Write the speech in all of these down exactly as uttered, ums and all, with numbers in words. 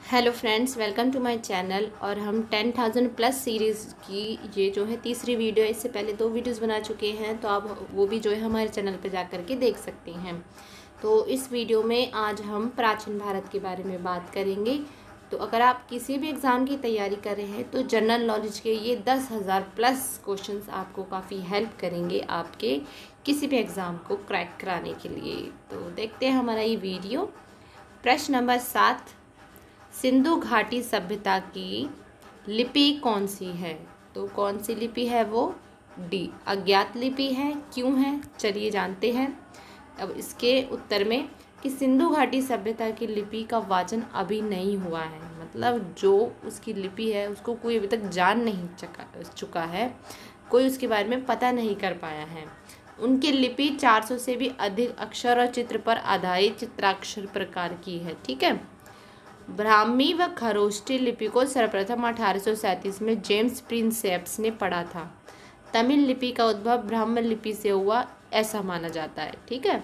Hello friends, welcome to my channel. और हम ten thousand plus series की ये जो है तीसरी वीडियो है। इससे पहले दो वीडियोस बना चुके हैं, तो आप वो भी जो है हमारे चैनल पर जा कर के देख सकते हैं। तो इस वीडियो में आज हम प्राचीन भारत के बारे में बात करेंगे। तो अगर आप किसी भी एग्ज़ाम की तैयारी कर रहे हैं तो जनरल नॉलेज के ये दस हज़ार प्लस क्वेश्चंस आपको काफ़ी हेल्प करेंगे आपके किसी भी एग्ज़ाम को क्रैक कराने के लिए। तो देखते हैं हमारा ये वीडियो। प्रश्न नंबर सात, सिंधु घाटी सभ्यता की लिपि कौन सी है? तो कौन सी लिपि है वो? डी, अज्ञात लिपि है। क्यों है, चलिए जानते हैं। अब इसके उत्तर में कि सिंधु घाटी सभ्यता की लिपि का वाचन अभी नहीं हुआ है, मतलब जो उसकी लिपि है उसको कोई अभी तक जान नहीं चुका चुका है कोई उसके बारे में पता नहीं कर पाया है। उनकी लिपि चार सौ से भी अधिक अक्षर और चित्र पर आधारित चित्राक्षर प्रकार की है। ठीक है। ब्राह्मी व खरोष्टी लिपि को सर्वप्रथम अठारह सौ सैंतीस में जेम्स प्रिंसेप्स ने पढ़ा था। तमिल लिपि का उद्भव ब्राह्मण लिपि से हुआ ऐसा माना जाता है। ठीक है।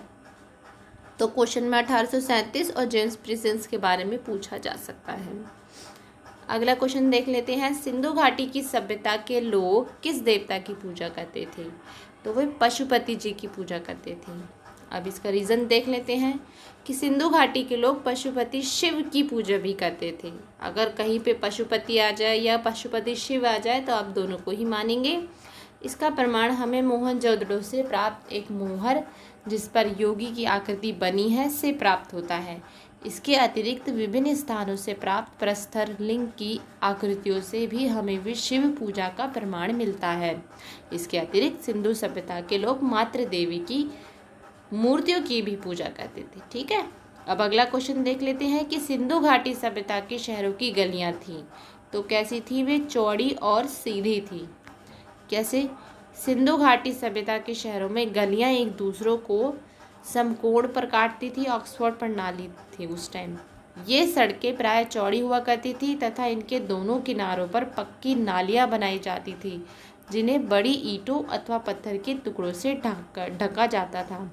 तो क्वेश्चन में अठारह सौ सैंतीस और जेम्स प्रिंसेप्स के बारे में पूछा जा सकता है। अगला क्वेश्चन देख लेते हैं। सिंधु घाटी की सभ्यता के लोग किस देवता की पूजा करते थे? तो वे पशुपति जी की पूजा करते थे। अब इसका रीज़न देख लेते हैं कि सिंधु घाटी के लोग पशुपति शिव की पूजा भी करते थे। अगर कहीं पे पशुपति आ जाए या पशुपति शिव आ जाए तो आप दोनों को ही मानेंगे। इसका प्रमाण हमें मोहनजोदड़ो से प्राप्त एक मोहर जिस पर योगी की आकृति बनी है से प्राप्त होता है। इसके अतिरिक्त विभिन्न स्थानों से प्राप्त प्रस्तर लिंग की आकृतियों से भी हमें भी शिव पूजा का प्रमाण मिलता है। इसके अतिरिक्त सिंधु सभ्यता के लोग मातृ देवी की मूर्तियों की भी पूजा करते थे। ठीक है। अब अगला क्वेश्चन देख लेते हैं कि सिंधु घाटी सभ्यता के शहरों की गलियां थीं तो कैसी थी? वे चौड़ी और सीधी थी। कैसे? सिंधु घाटी सभ्यता के शहरों में गलियां एक दूसरों को समकोण पर काटती थी। ऑक्सफोर्ड प्रणाली थी उस टाइम। ये सड़कें प्राय चौड़ी हुआ करती थी तथा इनके दोनों किनारों पर पक्की नालियां बनाई जाती थी जिन्हें बड़ी ईंटों अथवा पत्थर के टुकड़ों से ढका ढका जाता था।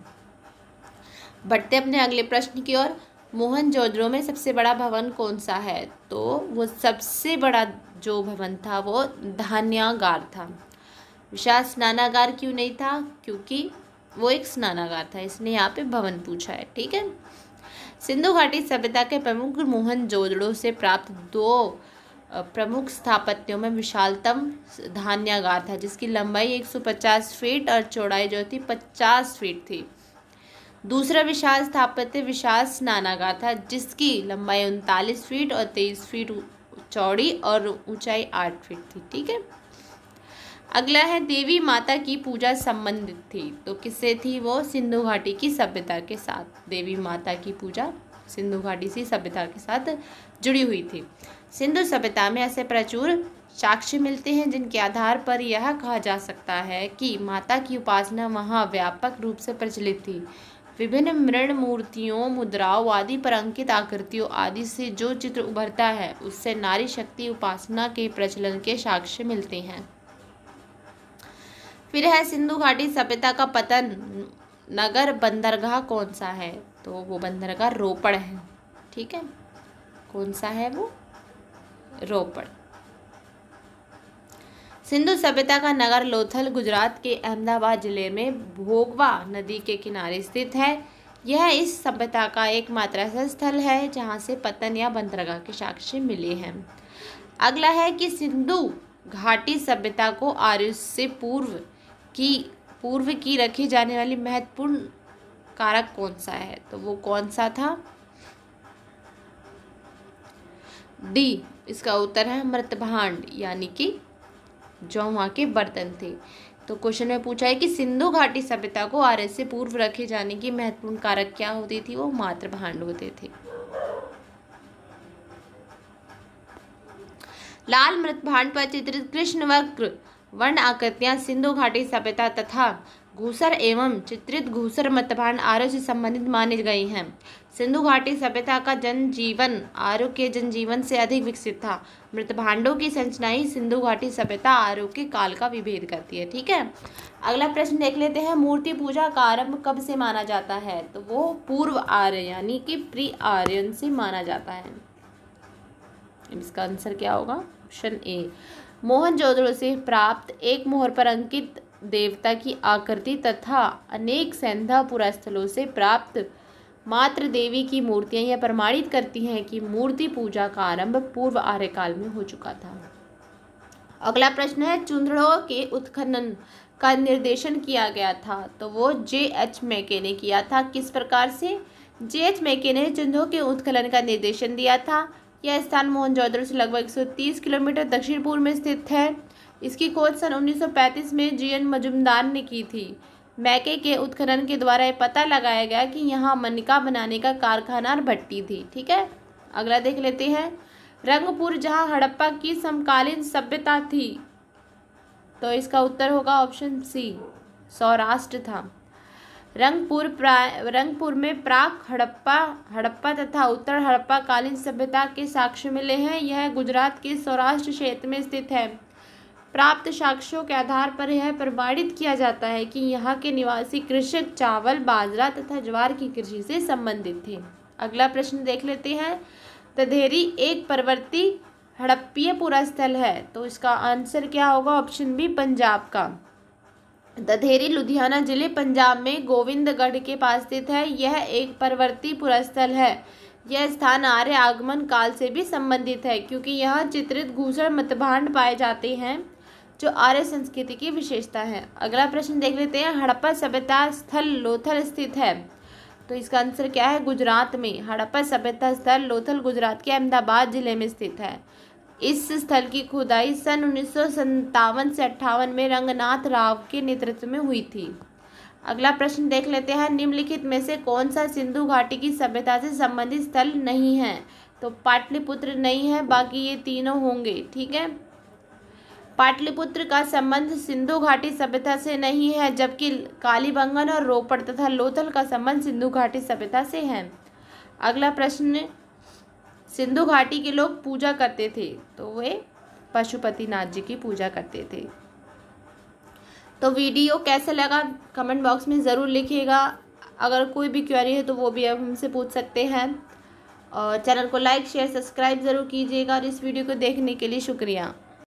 बढ़ते अपने अगले प्रश्न की ओर। मोहनजोदड़ो में सबसे बड़ा भवन कौन सा है? तो वो सबसे बड़ा जो भवन था वो धान्यागार था। विशाल स्नानागार क्यों नहीं था? क्योंकि वो एक स्नानागार था, इसने यहाँ पे भवन पूछा है। ठीक है। सिंधु घाटी सभ्यता के प्रमुख मोहनजोदड़ो से प्राप्त दो प्रमुख स्थापत्यों में विशालतम धान्यागार था जिसकी लंबाई एक सौ पचास फीट और चौड़ाई जो थी पचास फीट थी। दूसरा विशाल स्थापत्य विशाल स्नानागार था जिसकी लंबाई उनतालीस फीट और तेईस फीट चौड़ी और ऊंचाई आठ फीट थी। ठीक है। अगला है देवी माता की पूजा संबंधित थी तो किससे थी वो? सिंधु घाटी की सभ्यता के साथ। देवी माता की पूजा सिंधु घाटी की सभ्यता के साथ जुड़ी हुई थी। सिंधु सभ्यता में ऐसे प्रचुर साक्ष्य मिलते हैं जिनके आधार पर यह कहा जा सकता है कि माता की उपासना वहाँ व्यापक रूप से प्रचलित थी। विभिन्न मृण मूर्तियों, मुद्राओं आदि पर अंकित आकृतियों आदि से जो चित्र उभरता है उससे नारी शक्ति उपासना के प्रचलन के साक्ष्य मिलते हैं। फिर है सिंधु घाटी सभ्यता का पतन नगर बंदरगाह कौन सा है? तो वो बंदरगाह रोपड़ है। ठीक है। कौन सा है वो? रोपड़। सिंधु सभ्यता का नगर लोथल गुजरात के अहमदाबाद जिले में भोगवा नदी के किनारे स्थित है। यह इस सभ्यता का एकमात्र ऐसा स्थल है जहां से पतन या बंदरगाह के साक्ष्य मिले हैं। अगला है कि सिंधु घाटी सभ्यता को आर्यों से पूर्व की पूर्व की रखी जाने वाली महत्वपूर्ण कारक कौन सा है? तो वो कौन सा था? डी, इसका उत्तर है मृतभांड, यानी कि जो वहाँ के बर्तन थे। तो क्वेश्चन में पूछा है कि सिंधु घाटी सभ्यता को आर्य से पूर्व रखे जाने की महत्वपूर्ण कारक क्या होती थी? वो मात्र भांड होते थे। लाल मृतभांड पर चित्रित कृष्ण वक्र वर्ण आकृतियां सिंधु घाटी सभ्यता तथा घूसर एवं चित्रित घूसर मृतभांड आर्यों से संबंधित माने गए हैं। सिंधु घाटी सभ्यता का जनजीवन आर्यों के जनजीवन से अधिक विकसित था। मृतभांडों की संरचना ही सिंधु घाटी सभ्यता आर्यों के काल का विभेद करती है। ठीक है। अगला प्रश्न देख लेते हैं। मूर्ति पूजा का आरंभ कब से माना जाता है? तो वो पूर्व आर्य यानी कि प्री आर्यन से माना जाता है। इसका आंसर क्या होगा? Option A. मोहनजोदड़ो से प्राप्त एक मोहर पर अंकित देवता की आकृति तथा अनेक सैंधा पुरास्थलों से प्राप्त मात्र देवी की मूर्तियां यह प्रमाणित करती हैं कि मूर्ति पूजा का आरंभ पूर्व आर्यकाल में हो चुका था। अगला प्रश्न है, चूंदड़ों के उत्खनन का निर्देशन किया गया था, तो वो जे एच मैके ने किया था। किस प्रकार से? जे एच मैके ने चूंदड़ों के उत्खनन का निर्देशन दिया था। यह स्थान मोहनजोदड़ो से लगभग एक सौ तीस किलोमीटर दक्षिण पूर्व में स्थित है। इसकी खोज सन उन्नीस सौ पैंतीस में जी एन मजुमदार ने की थी। मैके के उत्खनन के द्वारा यह पता लगाया गया कि यहाँ मनिका बनाने का कारखाना और भट्टी थी। ठीक है, अगला देख लेते हैं। रंगपुर जहाँ हड़प्पा की समकालीन सभ्यता थी, तो इसका उत्तर होगा ऑप्शन सी, सौराष्ट्र था। रंगपुर रंगपुर में प्राक हड़प्पा हड़प्पा तथा उत्तर हड़प्पा कालीन सभ्यता के साक्ष्य मिले हैं। यह गुजरात के सौराष्ट्र क्षेत्र में स्थित है। प्राप्त साक्ष्यों के आधार पर यह प्रमाणित किया जाता है कि यहाँ के निवासी कृषक चावल, बाजरा तथा ज्वार की कृषि से संबंधित थे। अगला प्रश्न देख लेते हैं। दधेरी एक परवर्ती हड़प्पीय पुरास्थल है, तो इसका आंसर क्या होगा? ऑप्शन बी, पंजाब का। दधेरी लुधियाना जिले पंजाब में गोविंदगढ़ के पास स्थित है। यह एक परवर्ती पुरास्थल है। यह स्थान आर्य आगमन काल से भी संबंधित है क्योंकि यहाँ चित्रित घूसण मतभांड पाए जाते हैं जो आर्य संस्कृति की विशेषता है। अगला प्रश्न देख लेते हैं। हड़प्पा सभ्यता स्थल लोथल स्थित है, तो इसका आंसर क्या है? गुजरात में। हड़प्पा सभ्यता स्थल लोथल गुजरात के अहमदाबाद जिले में स्थित है। इस स्थल की खुदाई सन उन्नीस सौ सत्तावन से अट्ठावन में रंगनाथ राव के नेतृत्व में हुई थी। अगला प्रश्न देख लेते हैं। निम्नलिखित में से कौन सा सिंधु घाटी की सभ्यता से संबंधित स्थल नहीं है? तो पाटलिपुत्र नहीं है, बाकी ये तीनों होंगे। ठीक है, पाटलिपुत्र का संबंध सिंधु घाटी सभ्यता से नहीं है, जबकि कालीबंगन और रोपड़ तथा लोथल का संबंध सिंधु घाटी सभ्यता से है। अगला प्रश्न, सिंधु घाटी के लोग पूजा करते थे, तो वे पशुपतिनाथ जी की पूजा करते थे। तो वीडियो कैसा लगा कमेंट बॉक्स में ज़रूर लिखिएगा। अगर कोई भी क्वेरी है तो वो भी आप हमसे पूछ सकते हैं। और चैनल को लाइक शेयर सब्सक्राइब ज़रूर कीजिएगा। और इस वीडियो को देखने के लिए शुक्रिया।